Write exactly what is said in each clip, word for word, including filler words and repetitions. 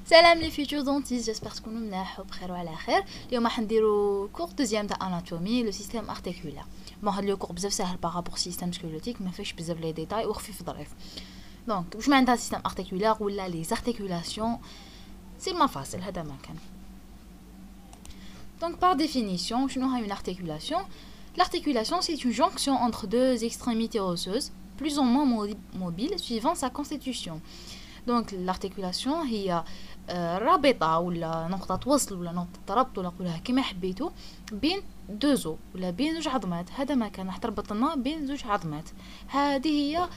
Salam les futurs dentistes, j'espère que vous allez بخير وعلى خير. اليوم راح نديرو cours deuxième تاع anatomie le système articulaire. bon هاد لو cours بزاف ساهل par rapport au système squelettique ما فيهش بزاف لي ديتاي وخفيف ظريف. دونك واش معناتها système articulaire ولا les articulations c'est المفاصل هذا ما كان. Donc par définition شنو هي une articulation? L'articulation c'est une jonction entre deux extrémités osseuses plus ou moins mobiles suivant sa constitution. Donc l'articulation هي رابطة ولا نقطة وصل ولا نقطة ربط ولا قولها كما حبيتو بين دوزو ولا بين زوج عظمات. هذا ما كان راح تربط لنا بين زوج عظمات. هذه هي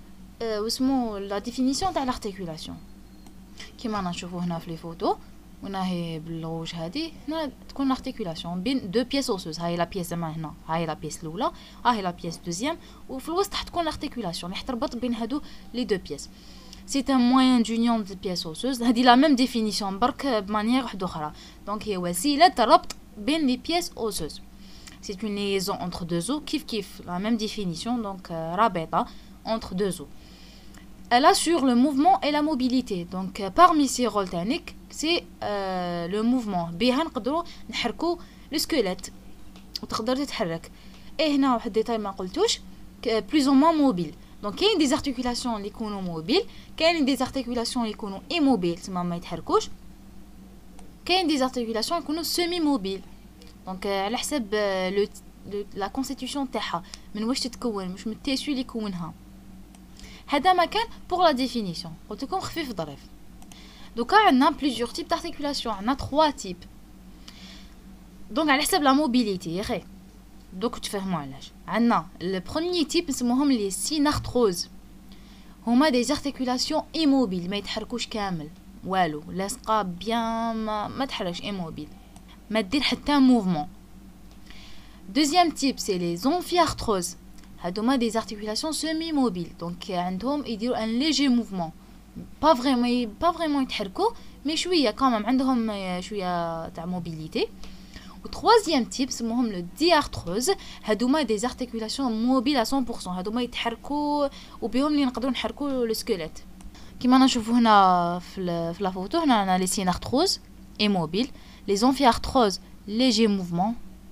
واسمو لا ديفينيسيون تاع l'articulation كيما رانا نشوفو هنا في لي فوتو. هنا هي بالروج هذه هنا تكون l'articulation بين دو بيس اوسوز. هاي لا بيس زعما هنا هاي لا بيس الاولى هاي لا بيس دوزيام وفي الوسط راح تكون l'articulation اللي تربط بين هادو لي دو بيس. C'est un moyen d'union des pièces osseuses. هذه la même définition برك بمانيير واحدة أخرى. Donc هي وسيلة ربط بين les pièces osseuses. C'est une liaison entre deux os. كيف كيف la même définition. Donc رابطة entre deux os. Elle assure le mouvement et la mobilité. Donc parmi ces rôles techniques, c'est euh, le mouvement. بها نقدروا نحركوا le squelette وتقدر تتحرك. Et هنا واحد ديتاي ما قلتوش plus ou moins mobile. Donc كاين des articulations اللي يكونوا موبيل كاين des articulations اللي يكونوا immobiles تما ما يتحركوش كاين des articulations يكونوا semi mobile. donc على حسب la constitution تاعها من واش تتكون مش من التيسيو اللي يكونها. هذا ما كان pour la définition قلت لكم خفيف ظريف. دوكا عندنا plusieurs types d'articulation. عندنا trois types. donc على حسب la mobilité غير دوك تفهموا علاش. عندنا le premier type نسموهم لي synarthrose. هما des articulations immobiles ما يتحركوش كامل والو لاصقه بيان ما, ما تحركش immobile ما دير حتى موفمون. deuxième type c'est les amphiarthroses. هادوما des articulations semi mobiles donc عندهم يديروا un léger mouvement pas vraiment pas vraiment يتحركوا mais شويه كمان عندهم شويه تاع mobilité. Le troisième type سموهم le diarthrose. هادوما des articulations mobiles à cent pour cent. هادوما يتحركوا وبهم اللي نقدروا نحركوا le squelette كيما نشوفوا هنا في في لا فوتو. هنا عندنا les synarthroses immobiles les amphiarthroses léger mouvement.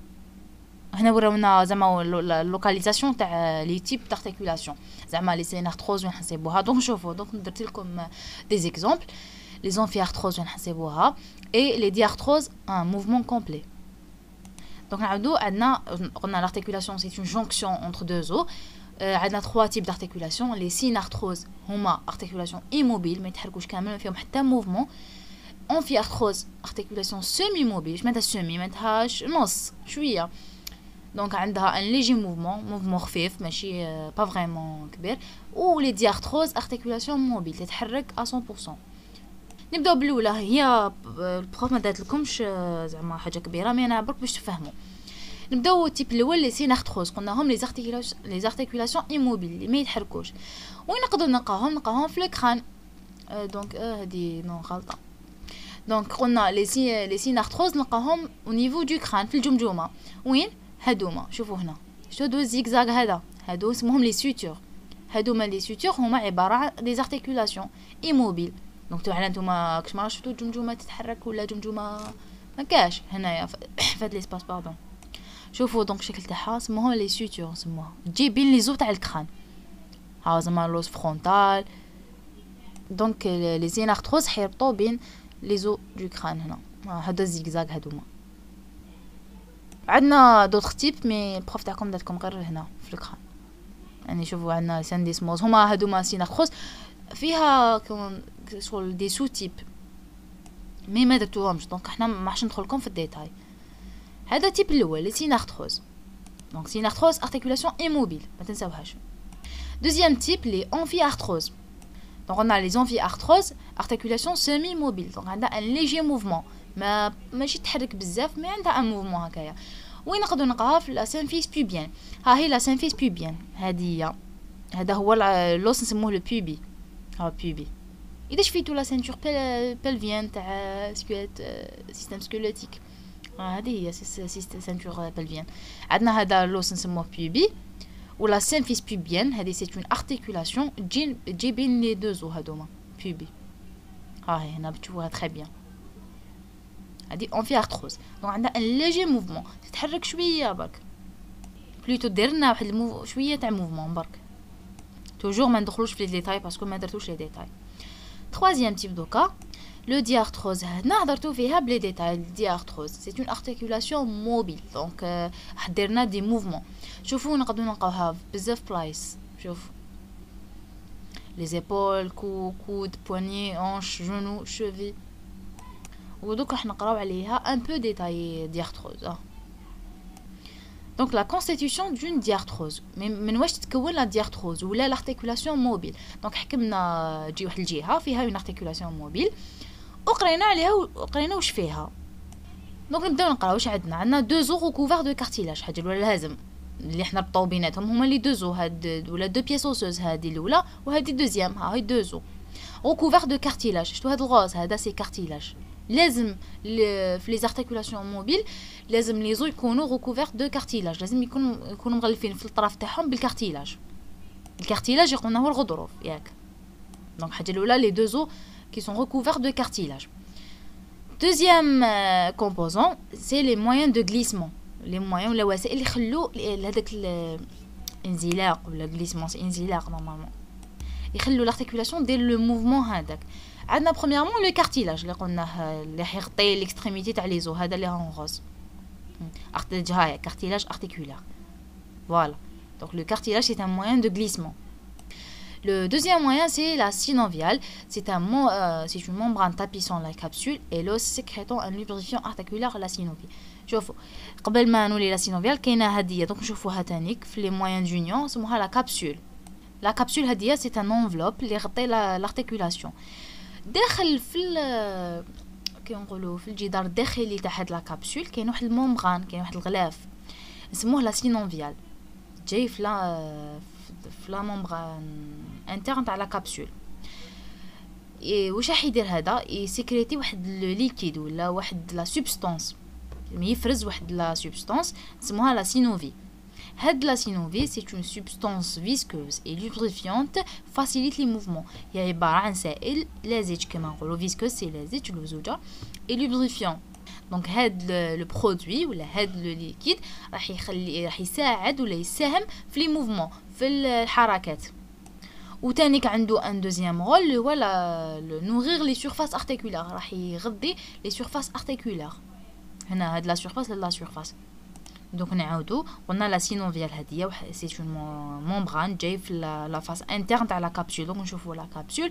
هنا وراونا زعما اللوكاليزاسيون تاع لي تيب d'articulation زعما les synarthroses وين نحسبوها. دونك شوفوا دونك درت لكم des exemples. les amphiarthroses وين نحسبوها et les diarthroses un mouvement complet. Donc on a l'articulation, c'est une jonction entre deux os. On a trois types d'articulation. Les synarthroses, هما articulation immobile, ما يتحركوش كامل ما فيهم حتى mouvement. amphiarthrose, articulation semi-mobile, معناتها semi معناتهاش نص شوية. donc عندها un léger mouvement, mouvement خفيف ماشي pas vraiment كبير. و les diarthroses, articulation mobile تتحرك à cent pour cent. نبداو بالاولى. هي البروف ما دات لكمش زعما حاجه كبيره مي انا برك باش تفهموا. نبداو التيب الاول لي سينارتروز. قلناهم لي زارتيكولاسيون لي زارتيكولاسيون ايموبيل اللي ما يتحركوش. وين نقدروا نلقاهم نلقاهم في الكران. دونك هذه نو غلطه. دونك قلنا لي سي لي سينارتروز نلقاهم او نيفو دو كران في الجمجمه. وين هادوما شوفوا هنا شو دو زيغزاغ هذا هادو اسمهم لي سوتور. هادوما لي سوتور هما عباره عن دي زارتيكولاسيون ايموبيل. دونك تبعنا نتوما كش ما شفتوا جمجمه تتحرك ولا جمجمه ما كاش هنايا فهاد ليسباس باردون. شوفوا دونك الشكل تاعها سموهم لي سوتور سموها تجي بين لي زو تاع الكران. ها زعما لوس فرونتال. دونك لي زينارتروز حيربطوا بين لي زو دو كران. هنا هذا زيغزاغ هادوما. عندنا دوطخ تيب مي البروف تاعكم داتكم غير هنا في الكران. يعني شوفوا عندنا سانديسموز هما هادوما سينارتروز فيها كون شغل دي سو تيب مي ما درتوهمش دونك احنا ما راحش ندخلكم في الديتاي. هذا تيب الاول لي سينارتروز. دونك سينارتروز ارتيكولاسيون ايموبيل ما تنساوهاش. دوزيام تيب لي اونفيارتروز. دونك on a les amphiarthroses articulation semi mobile. دونك عندها ان ليجي موفمون ما ماشي تحرك بزاف مي عندها ان موفمون هكايا. وين نقدروا نلقاها في لا سينفيس بوبيان. ها هي لا سينفيس بوبيان هذه هذا هو لوس نسموه لو بوبي. ها بوبي. إذا شفيتوا لا سينتور بلفيان تاع سكيلت سيستم سكيليتيك هذه هي سينتور بلفيان. عندنا هذا لوس نسموه بوبي ou la symphyse pubienne, c'est une articulation qui est بين les deux os هذوما pubi. ها هي هنا بتشوفوها تري بيان. هادي اون في ارثروز، دونك عندنا ان ليجي موفمون تتحرك شويه برك، بلوتو دير لنا واحد المو... شويه تاع موفمون برك. توجور ما ندخلوش في لي ديتاي باسكو ما درتوش لي ديتاي. troisième type دوكا لو ديارثروز، هنا هضرتو فيها بلي ديتاي. ديارثروز سي اون ارتيكولاسيون موبيل، دونك راح ديرنا دي موفمون. شوفوا نقدروا نلقاوها بزاف بلايص. شوف لي زيبول، كو كود، بواني، اونش، جونو، شوفي. ودوك راح نقراو عليها ان بو ديتاي ديارثروز. اه دونك لا كونستيتيوشن دون ديارثروز، من واش تتكون لا ديارثروز ولا لارتيكولاسيون موبيل. دونك حكمنا تجي واحد الجهه فيها اون ارتيكولاسيون موبيل وقرينا عليها وقرينا واش فيها. دونك نبداو نقراو واش عندنا. عندنا دو زو ريكوفر دو كارتيلاج، حاجه الاولى لازم اللي حنا نربطو بيناتهم هما لي دو زو، هاد ولا دو بيس اوسوز، هادي الاولى وهادي الدوزيام. ها هي دو زو ريكوفر دو كارتيلاج. شفتوا هاد الغوز هذا سي كارتيلاج. لازم في لي زارتيكولاسيون موبيل لازم لي زو يكونوا ريكوفر دو كارتيلاج، لازم يكونوا يكونوا مغلفين في الطرف تاعهم بالكارتيلاج. الكارتيلاج يقولنا هو الغضروف ياك. دونك الحاجه الاولى لي دو زو qui sont recouverts de cartilage. Deuxième euh, composant, c'est les moyens de glissement. Les moyens ou les وسائل اللي يخلو هذاك الانزلاق ولا glissement، c'est انزلاق normalement. يخلو l'articulation دير لو موفمون هذاك. عندنا premièrement le cartilage اللي قلناه اللي حيغطي l'extrémité تاع لي زو، هذا اللي هون غوز. هاي cartilage articulaire. Voilà. Donc le cartilage c'est un moyen de glissement. Le deuxième moyen, c'est la synoviale. C'est un mo euh, c'est une membrane tapissant la capsule et l'os sécrétant un lubrifiant articulaire la synovie. شوفوا قبل ما نولي لا سينوفيال كاينه هديه، دونك نشوفوها تانيك في لي موين دونيون اسموها لا كابسول. لا كابسول هديه سي ان انفلوب اللي غطي لارتيكولاسيون. داخل في كي نقولوا في الجدار الداخلي تاع هاد لا كابسول كاين واحد الممبران، كاين واحد الغلاف نسموه لا سينوفيال، جاي في لا في لا ممبران انترن تاع لا كابسول. واش راح يدير هذا؟ يسكريتي واحد لو ليكيد ولا واحد لا سوبستانس، يفرز واحد لا سوبستانس نسموها لا سينوفي. هاد لا سينوفي سي اون سوبستانس فيسكوز اي لوبريفيونت فاسيليت لي موفمون، هي عباره عن سائل لازج كما نقولوا فيسكوز سي لازج لوزوجه اي لوبريفيون. دونك هاد لو برودوي ولا هاد لو ليكيد راح يخلي راح يساعد ولا يساهم في لي موفمون في الحركات. وتانيك عنده ان دوزيام رول اللي هو لا نوغير لي سيرفاس ارتيكولار، راح يغذي لي سيرفاس ارتيكولار. هنا هاد لا سيرفاس لا سيرفاس. دونك نعاودو قلنا لا سينوفيال هاديه سي اون ممبران جاي في لا فاس انترن تاع لا كابسول. دونك نشوفوا لا كابسول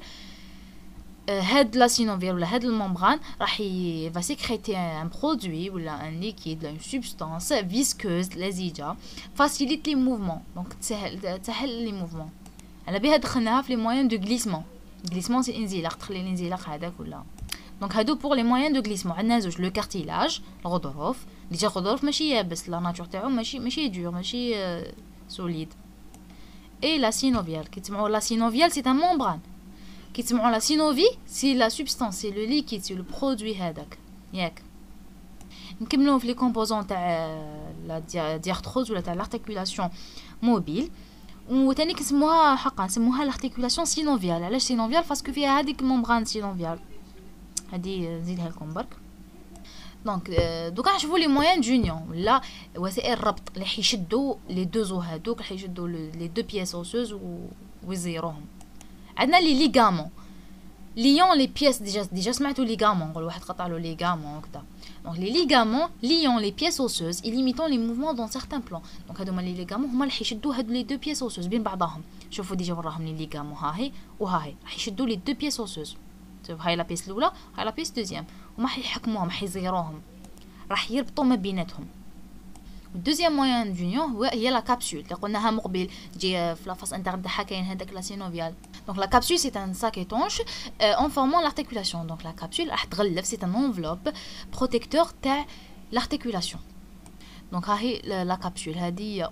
هاد لا سينوفيال ولا هاد الممبران راح ي va sécréter un produit ولا un liquide une substance visqueuse لزجه facilite les mouvements. دونك تسهل تسهل لي موفمون. على بها دخلناها في لي موين دو غليسمون. غليسمون سي انزلاق، تخلي الانزلاق هذاك ولا. دونك هادو بور لي موين دو غليسمون. عندنا زوج، لو كارتيلاج الغضروف، ديجا الغضروف ماشي يابس، لا ناتور تاعو ماشي ماشي دور ماشي سوليد. اي لا سينوفيال كي تسمعوا لا سينوفيال سي ان ممبران. كي تسمعوا لا سينوفي سي لا سوبستانس سي لو ليكيد سي لو برودوي هذاك ياك. نكملوا في لي كومبوزون تاع لا ديارثروز ولا تاع لارتيكولاسيون موبيل. وثاني كنسموها حقا نسموها لارتيكولاسيون سينوفيال. علاش سينوفيال؟ باسكو فيها هذيك الممبران سينوفيال. هذه نزيدها لكم برك. دونك دوكا نشوفوا لي موين جونيون ولا وسائل الربط اللي حيشدوا لي دو زو هذوك، حيشدوا لي دو بيس اوسوز ويزيروهم. عندنا لي ليغامون ليون لي بيس. ديجا ديجا سمعتوا ليغامون، نقول واحد قطع له ليغامون وكذا. دونك لي ليغامون ليون لي بيس اوسوز اي ليميتون لي موفمون دون سيغتان بلان. دونك هادو هما لي ليغامون هما اللي حيشدوا هادو لي دو بيس اوسوز بين بعضهم. شوفوا ديجا وراهم لي ليغامون ها هي وها هي راح يشدوا لي دو بيس اوسوز. هاي لا بيس الاولى هاي لا بيس دوزيام، وما حيحكموهم حيزيروهم، راح يربطوا ما بيناتهم. الدوزيام موين دونيون هو هي لا كابسول اللي قلناها مقبل تجي في لا فاس انترن تاعها كاين هذاك لا سينوفيال. دونك لا كابسول سي ان ساك étanche en formant l'articulation. دونك لا كابسول راح تغلف سي ان انفلوب بروتيكتور تاع l'articulation. دونك ها هي لا كابسول هذه.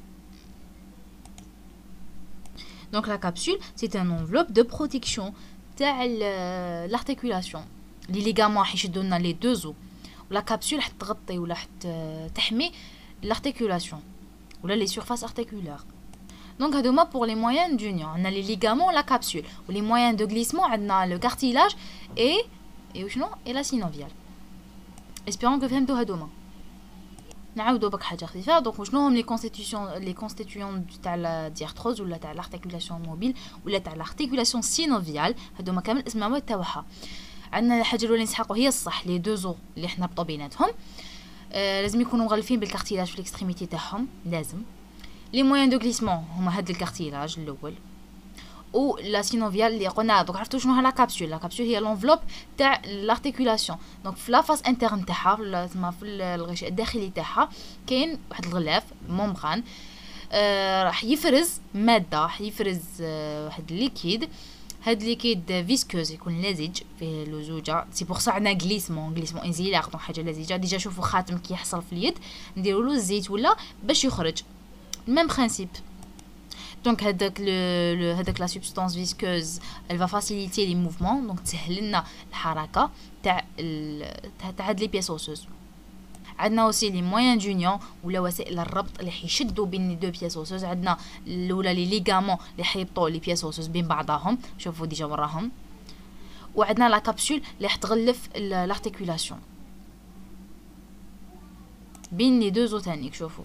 دونك لا كابسول سي ان انفلوب دو بروتيكسيون تاع l'articulation. لي ليغامون راح يشدوا لنا لي دو زو، ولا كابسول راح تغطي ولا راح تحمي l'articulation ولا لي سيرفاس ارتيكولار. Donc هادوما pour les moyens d'union. On a les ligaments, la capsule. Ou les moyens de glissement, on a le cartilage et et وشنو et la synoviale. Espérons que فهمتوا هادوما. نعاودوا بك حاجه خفيفه. دونك وشنو هم لي كونستيتيوشن لي كونستيتيون تاع الديارتروز ولا تاع لارتيكولاسيون موبيل ولا تاع لارتيكولاسيون سينوفيال. هادوما كامل الاسماء تاعها. عندنا الحاجه الاولى نسحقوا هي الصح لي دو زو اللي حنا ربطوا بيناتهم. آه لازم يكونوا مغلفين بالكارتيلاج في الاكستريميتي تاعهم لازم. لي موين دو غليسمون هما هاد الكارتيلاج الاول و لا سينوفيال اللي قلنا. دونك عرفتوا شنو هي لا كابسول. لا كابسول هي لونفلوب تاع لارتيكولاسيون. دونك في لا فاس انترن تاعها تسمى في الغشاء الداخلي تاعها كاين واحد الغلاف مومبران آه راح يفرز ماده راح يفرز آه واحد الليكيد. هاد ليكيد فيسكوز يكون لزج فيه لزوجه. سي بور سا عندنا غليسمون غليسمون انزلاق دونك حاجه لزجه. ديجا شوفوا خاتم كي يحصل في اليد نديروا له الزيت ولا باش يخرج. même principe. Donc هذاك le هذاك la substance visqueuse elle va faciliter les mouvements donc تسهل لنا الحركه تاع تاع هاد لي بيس اوسوس. عندنا aussi les moyens d'union ولا وسائل الربط اللي حيشدوا بين لي دو بيس اوسوس. عندنا الاولى لي ليغامون اللي حيربطوا لي بيس اوسوس بين بعضهم. شوفوا ديجا وراهم. وعندنا لا كابسول اللي حتغلف الارتيكولاسيون بين لي دو زوتانيك. شوفوا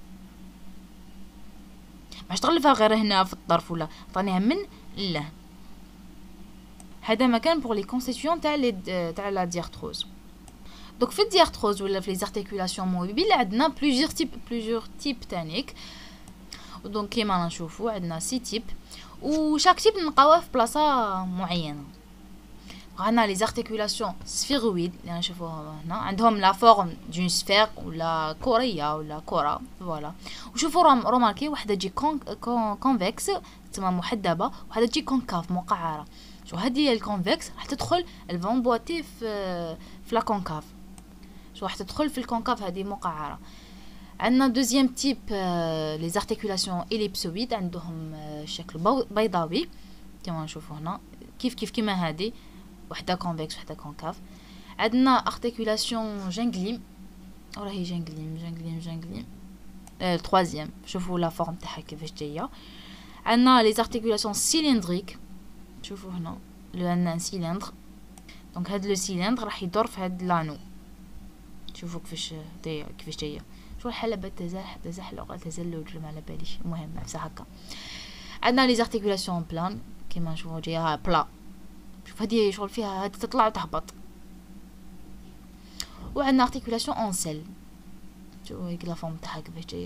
باش تغلفها غير هنا في الطرف ولا عطانيها من له. هذا مكان بور لي كونستيتيون تاع لي تاع لا ديارتروز. دونك في الديارتروز ولا في لي زارتيكولاسيون موبيل عندنا بليزيور تيب بليزيور تيب تانيك. دونك كيما نشوفوا عندنا سي تيب وشاك تيب نلقاوه في بلاصه معينه. عندنا لي زارتيكولاسيون سفيرويد اللي نشوفوها هنا عندهم لا فورم دون سفير ولا كوريه ولا كره فوالا. وشوفوا روماركي وحده تجي كون كونفكس تسمى محدبه وحده تجي كونكاف مقعره. شو هذه الكونفكس راح تدخل الفونبوتي في في لا كونكاف. شو راح تدخل في الكونكاف هذه مقعره. عندنا دوزيام تيب لي زارتيكولاسيون اليبسويد عندهم شكل بيضاوي كما نشوفوا هنا كيف كيف كيما هذه وحده كونفكس وحده كونكاف. عندنا ارتيكولاسيون جانغليم راهي جانغليم جانغليم جانغليم الثالثيام. شوفوا لا فورم تاعها كيفاش جايه. عندنا لي ارتيكولاسيون سيليندريك. شوفوا هنا لو عندنا سيلندر دونك هاد لو سيلندر راح يدور في هاد لانو. شوفوا كيفاش دايره كيفاش جايه. شو الحلبة تزاح تزحلق تزلج ما على باليش المهم نفسها هكا. عندنا لي زارتيكولاسيون بلان كيما نشوفوا جايه بلا. شوف هذه شغل فيها هذه تطلع وتهبط. وعندنا ارتيكولاسيون اون سيل. شوفوا هيك لا فورم تاعها كيفاش جايه.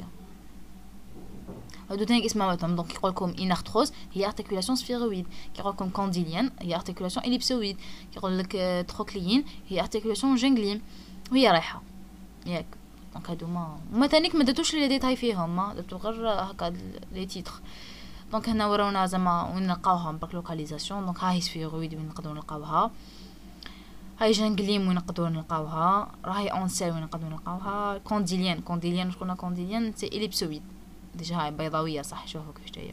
هادو تاني اسمهم دونك يقول لكم انارتروز هي ارتيكولاسيون سفيرويد. كيقول لكم كونديليان هي ارتيكولاسيون اليبسويد. كيقول لك تروكليين هي ارتيكولاسيون جانغليم وهي رايحه ياك. دونك هادو ما هما تانيك ما درتوش لي ديتاي فيهم ما درتو غير هكا لي تيتر. دونك هنا ورونا زعما وين نلقاوها باك لوكاليزاسيون. دونك هاي سفيرويد وين نقدروا نلقاوها. هاي جانغليم وين نقدروا نلقاوها. راهي اون سيل وين نقدروا نلقاوها. كونديليان كونديليان شكون كونديليان سي اليبسويد. ديجا هاي بيضاويه صح. شوفوا كيفاش جايه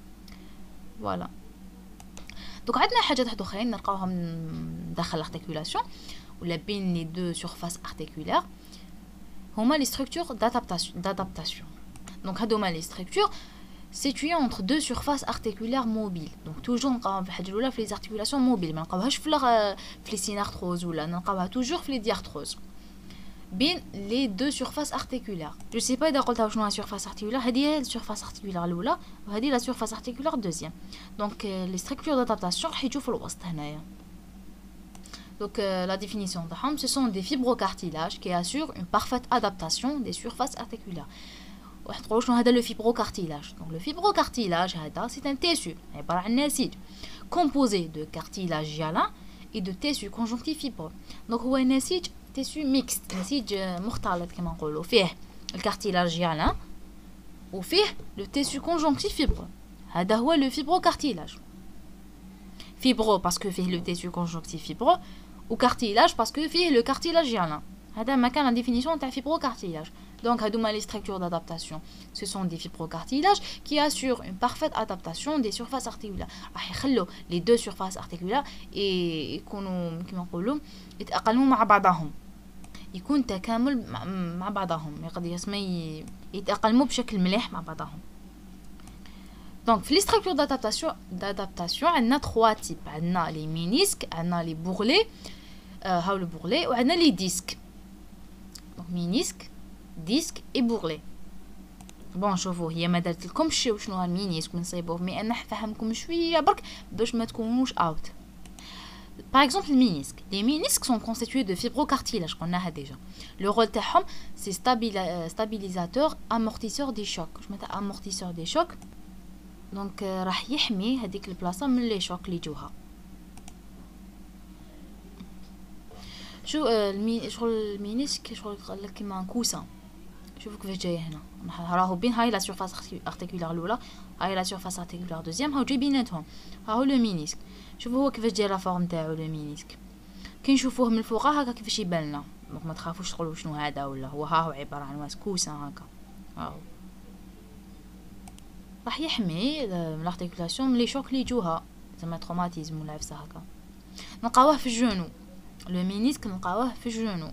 فوالا. دونك عندنا حاجات واحد اخرين نلقاوهم داخل الارتيكولاسيون ولا بين لي دو سورفاس ارتيكولير هما لي ستركتور دادابتاسيون دادابتاسيون. دونك هادو هما لي ستركتور situé entre deux surfaces articulaires mobiles. Donc toujours نلقاوهم في الحاجه الاولى في لي زارتيكولاسيون موبيل ما نلقاوهاش في في لي سينارتروز ولا نلقاوها توجور في لي ديارتروز بين لي دو سورفاس ارتيكولير. جو سي با اذا قلتها شنو هي سورفاس ارتيكولير. هذه هي السورفاس ارتيكولير الاولى وهذه لا سورفاس ارتيكولير دوزيام. دونك لي ستركتور دادابتاسيون راح يجوا في الوسط هنايا. Donc euh, la définition de Ham, ce sont des fibrocartilages qui assurent une parfaite adaptation des surfaces articulaires. وحتقولوا هذا le fibrocartilage. Donc le fibrocartilage هذا c'est un tissu عبارة عن نسيج composé de cartilage hyaline et de tissu conjonctif fibreux. Donc هو نسيج tissu mixte نسيج مختلط كما نقولوا فيه الكارتيلاج hyaline وفيه le tissu conjonctif fibreux. هذا هو le fibrocartilage. Fibreux parce que فيه le tissu conjonctif fibreux ou cartilage parce que فيه le cartilage hyaline. هذا ما كان la définition تاع fibrocartilage. Donc هادوما les structures d'adaptation ce sont des fibrocartilages qui assurent une parfaite adaptation des surfaces articulaires. راح يخلوا les deux surfaces articulaires يكونوا كما نقولوا يتأقلموا مع بعضهم. يكون تكامل مع بعضهم يقدر يسمى يتأقلموا بشكل مليح مع بعضهم. Donc, les structures d'adaptation, d'adaptation, on a trois types. On a les ménisques, on a les bourrelets, euh, le bourrelet, et on a les disques. Donc, ménisques, disques et bourrelets. Bon, شوفوا هي ما درت لكمش شنو هو المينيسك نصيبوه مي انا نفهمكم شويه برك باش ما تكونوش اوت. Par exemple, les ménisques. Les ménisques sont constitués de fibrocartilage, qu'on a déjà. Le rôle de c'est stabilisateur, amortisseur des chocs. Je mets amortisseur des chocs. Donc, راح يحمي هذيك البلاصة من les chocs اللي يجوها. شو المي شغل المينيسك شغل قال لك كيما كوسة. شوفوا كيفاش جاي هنا. راهو بين هاي لا سيرفاس ارتيكولار الاولى هاي لا سيرفاس ارتيكولار دوزيام هاو جاي بيناتهم. ها هو لو مينيسك. شوفوا هو كيفاش جاي لا فورم تاعو لو مينيسك. كي نشوفوه من الفوق هكا كيفاش يبان لنا. دونك ما تخافوش تقولوا شنو هذا ولا هو ها هو عباره عن واس كوسه هكا. هاو راح يحمي لارتيكولاسيون من لي شوك اللي يجوها زعما تروماتيزم ولا عفسه هكا. نلقاوه في الجونو. لو مينيسك نلقاوه في الجونو.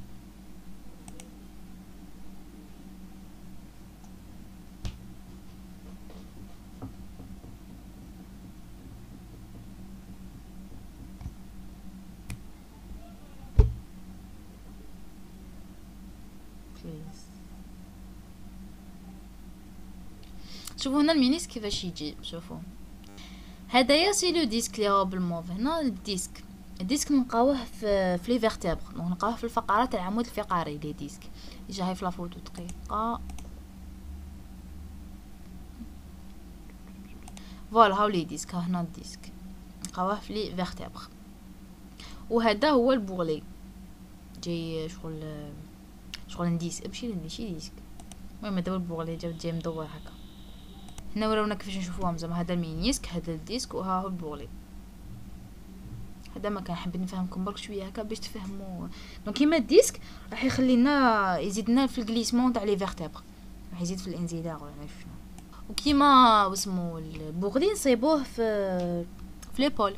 شوفوا هنا المينيسك كيفاش يجي. شوفوا هدايا سي لو ديسك لي هو بالموف. هنا الديسك الديسك نلقاوه في في لي فيرتيبر. دونك نلقاوه في الفقرات تاع العمود الفقري لي ديسك. يجي هاي في لافوتو دقيقه. فوالا هاو لي ديسك. ها هنا الديسك نلقاوه في لي فيرتيبر. وهذا هو البورلي جاي شغل شغل نديس ماشي ماشي ديسك. المهم هذا هو البورلي جا جاي مدور هكا. هنا وراونا كيفاش نشوفوهم زعما هذا المينيسك هذا الديسك وها هو البورلي. هذا ما كان حبيت نفهمكم برك شويه هكا باش تفهموا. دونك كيما الديسك راح يخلينا يزيدنا في الجليسمون تاع لي فيرتيبر راح يزيد في الانزلاق ولا نعرف شنو. وكيما واسمو البورلي نصيبوه في في ليبول.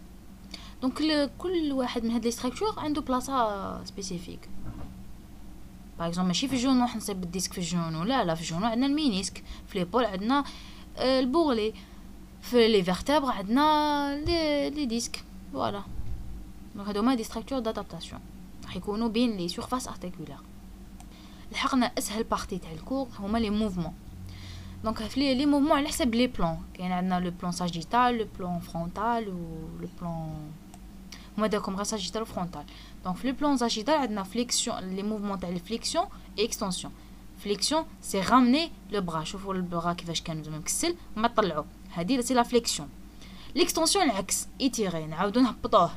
دونك كل واحد من هاد لي ستراكشور عنده بلاصه سبيسيفيك. باغ اكزومبل ماشي في الجونو راح نصيب الديسك في الجونو لا لا في الجونو عندنا المينيسك. في ليبول عندنا البورلي. في لي فيرتيبر عندنا لي لي ديسك. فوالا دونك هادو هما دي ستراكتور دادابتاسيون راح يكونوا بين لي سيرفاس ارتيكولار. لحقنا اسهل بارتي تاع الكور هما لي موفمون. دونك في لي موفمون على حسب لي بلون. كاين عندنا لو بلون ساجيتال لو بلون فرونتال و لو بلون هما داكم غير ساجيتال و فرونتال. دونك في لو بلون ساجيتال عندنا فليكسيون لي موفمون تاع الفليكسيون اي اكستنسيون. فليكسيون سي رامني لو برا. شوفوا البرا كيفاش كانوا زعما مكسل وما طلعوا. هذه سي لا فليكسيون. ليكستنسيون العكس ايتيري نعاودو نهبطوه.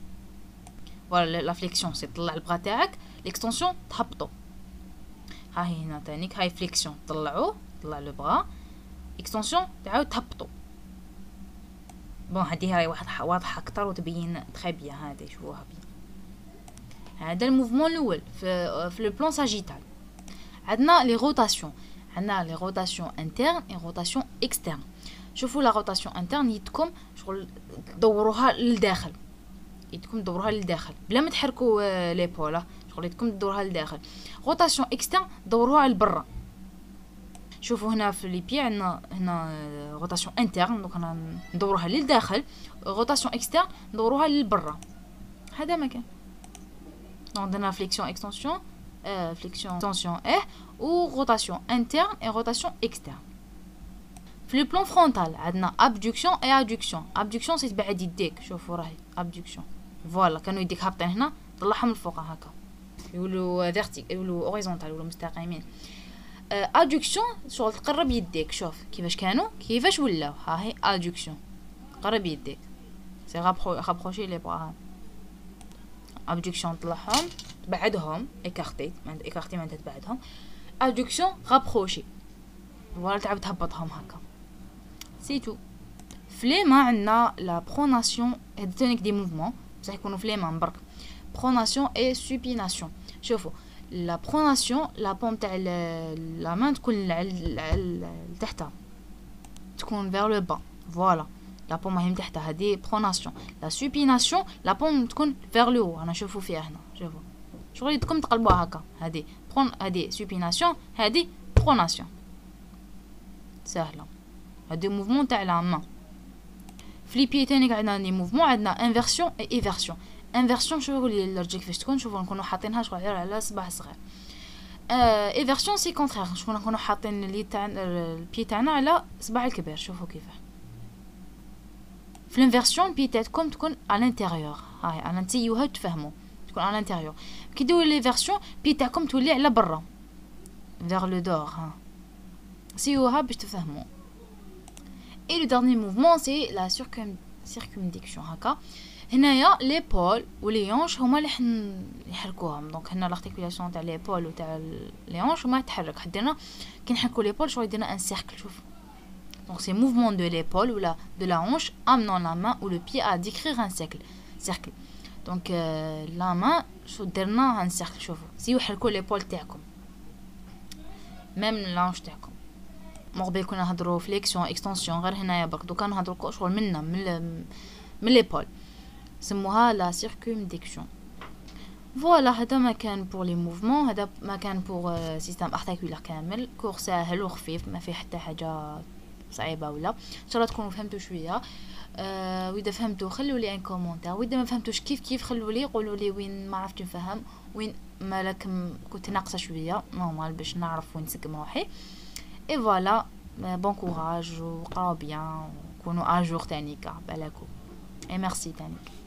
فوالا لا فليكسيون سي طلع البرا تاعك. ليكستنسيون تهبطو. ها هي هنا تانيك هاي فليكسيون طلعوه طلع لو برا. اكستنسيون تعاود تهبطو. بون هذه راهي واضحه واضحه اكثر وتبين تري بيان. هذه شوفوها بيان. هذا الموفمون الاول في في لو بلون ساجيتال. عندنا لي روتاسيون. عندنا لي روتاسيون انترن اي روتاسيون اكسترن. شوفوا لا روتاسيون انترن يدكم شغل دوروها للداخل. يدكم دوروها للداخل بلا ما تحركوا ليبولا. شغل يدكم دوروها للداخل. روتاسيون اكسترن دوروها لبرا. شوفوا هنا في لي بي عندنا هنا روتاسيون انترن دونك انا ندوروها للداخل. روتاسيون اكسترن ندوروها للبرا. هذا مكان. دونك درنا فليكسيون اكستنسيون euh, flexion extension R ou rotation interne et rotation externe. في le plan frontal عندنا abduction et adduction. abduction c'est تبعد يديك. شوفوا راهي abduction. فوالا كانوا يديك هابطين هنا طلعهم لفوق هكا يولوا فيرتيك يولوا اوريزونتال يولوا مستقيمين. adduction شغل تقرب يديك. شوف كيفاش كانوا كيفاش ولاو. ها هي adduction قرب يديك سي رابروشي لي بغا. abduction طلعهم تبعدهم écarté معناتها écarté معناتها تبعدهم. adduction rapproché فوالا تعاود تهبطهم هكا سي تو. فلي ما عندنا لا بروناسيون. هاد تونيك دي موفمون بصح يكونوا فلي ما برك. بروناسيون اي سوبيناسيون. شوفوا لا بروناسيون لا بوم تاع لا مان تكون لتحتها تكون vers le bas. فوالا لا بوم ماهي تحتها هذه بروناسيون. لا سوبيناسيون لا بوم تكون vers le haut. انا نشوفوا فيها هنا شوفوا شغل يدكم تقلبوها هكا. هذه برون هذه سوبيناسيون هذه بروناسيون سهله. هادو موفمون تاع لا مان. في لي بيي تاني عندنا لي موفمون عندنا انفيرسيون اي ايفيرسيون. انفيرسيون شوفوا لي لوجيك فاش تكون شوفوا نكونوا حاطينها شغل على صباح صغير. ايفيرسيون سي كونترير شوفوا نكونوا حاطين لي تاع البي تاعنا على صباع الكبير شوفوا كيفاه. في الانفيرسيون بي تاعكم تكون على الانتيريور هاي انا نسيوها تفهموا تكون على الانتيريور. كي ديروا لي فيرسيون بي تاعكم تولي على برا vers le dehors ها سيوها باش تفهموا. et le dernier mouvement c'est la circumdiction هكا. هنايا لي بول ولي يونش هما اللي نحركوهم. دونك هنا لارتيكولاسيون تاع لي بول وتاع لي يونش هما تحرك حدنا كي نحركوا لي بول شغل يدينا ان سيركل شوف. Donc c'est mouvement de l'épaule ou la, de la hanche amenant la main ou le pied à décrire un cercle. cercle. Donc euh, la main, شو درنا un cercle شوفوا. سيو حركوا l'épaule تاعكم. même la hanche تاعكم. مقبل كنا نهضروا فليكسيون اكستنسيون غير هنايا برك دوكا نهضروا شغل منا من من l'épaule. سموها la circumdiction. فوالا هذا ما كان بور لي موفمون هذا ما كان بور سيستم ارتيكولار كامل. كور ساهل وخفيف ما فيه حتى حاجه صعيبه ولا. ان شاء الله تكونوا فهمتوا شويه. أه واذا فهمتوا خلوا لي ان كومونتير واذا ما فهمتوش كيف كيف خلوا لي قولوا لي وين ما عرفتش نفهم وين مالك كنت ناقصه شويه نورمال باش نعرف وين نسقم روحي. اي فوالا بون كوراج وقراو بيان وكونوا اجور تاني كاع بالكم. اي ميرسي تاني.